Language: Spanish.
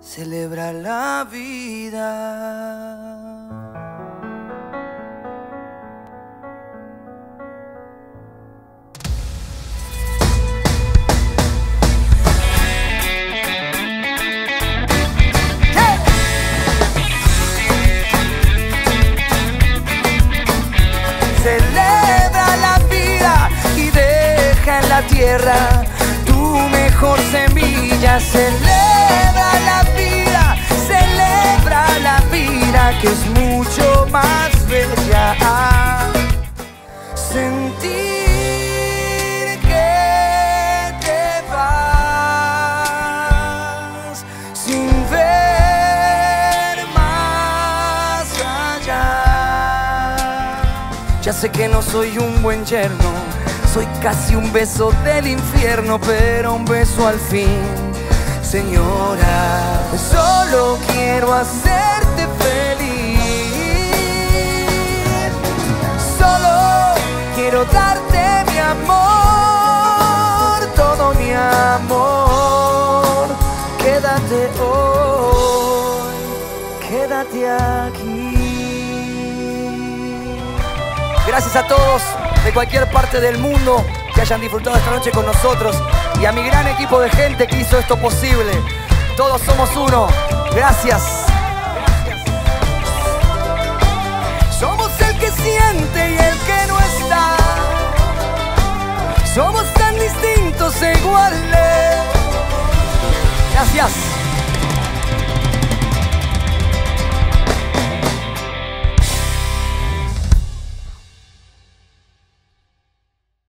celebra la vida. Celebra la vida y deja en la tierra tu mejor semilla. Celebra la vida que es mucho más bella. Sentir que te vas sin ver más allá. Ya sé que no soy un buen yerno, soy casi un beso del infierno, pero un beso al fin, señora. Solo quiero hacerte feliz, solo quiero darte mi amor, todo mi amor. Quédate hoy, quédate aquí. Gracias a todos de cualquier parte del mundo que hayan disfrutado esta noche con nosotros y a mi gran equipo de gente que hizo esto posible. Todos somos uno. Gracias. Somos el que siente y el que no está. Somos tan distintos e iguales. Gracias.